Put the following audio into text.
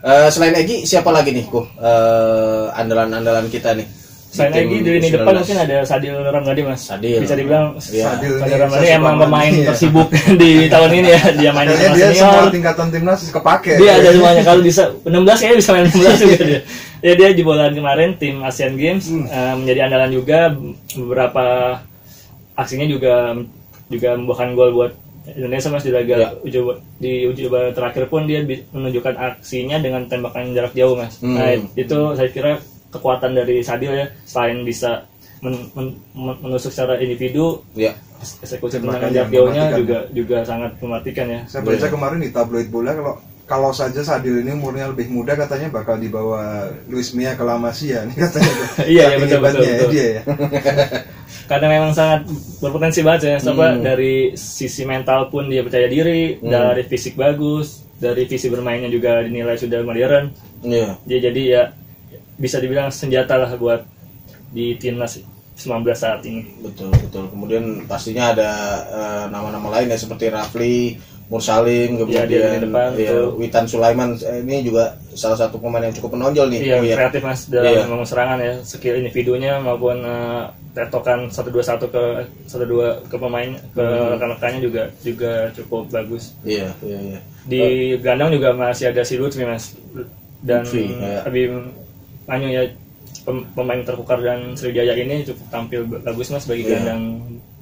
Selain Egy siapa lagi nih andalan-andalan kita nih? Selain Egy di lini depan mungkin ada Sadil Ramdhani Mas. Sadil. Bisa dibilang Sadil Ramdhani emang pemain tersibuk di tahun ini ya. Dia main di dia semua tingkatan timnas kepake. Dia ada semuanya, kalau bisa 16 kayaknya bisa main 16 juga dia. Ya dia jebolan kemarin tim Asian Games, menjadi andalan juga. Beberapa aksinya juga membuahkan gol buat Indonesia Mas di laga uji coba terakhir pun dia menunjukkan aksinya dengan tembakan jarak jauh Mas. Nah itu saya kira kekuatan dari Sadil ya, selain bisa menusuk secara individu, eksekusi tendangan jarak jauhnya juga sangat mematikan ya. Saya baca kemarin di tabloid bola kalau saja Sadil ini umurnya lebih muda katanya bakal dibawa Luis Milla ke La Masia nih katanya. Iya betul. Dia ya. Karena memang sangat berpotensi banget ya, dari sisi mental pun dia percaya diri, dari fisik bagus, dari visi bermainnya juga dinilai sudah modern. Jadi ya bisa dibilang senjata lah buat di timnas 19 saat ini. Betul. Kemudian pastinya ada nama-nama lain ya seperti Rafli, Mursalim, kemudian Witan Sulaiman. Ini juga salah satu pemain yang cukup menonjol nih. Kreatif Mas dalam membangun serangan ya, skill individunya maupun tetokan 1-2-1 ke pemain ke rekan-rekannya juga cukup bagus. Di gelandang juga masih ada si Lutfi Mas, dan Abim Anyu ya, pemain tertukar dan Sriwijaya ini cukup tampil bagus Mas bagi gelandang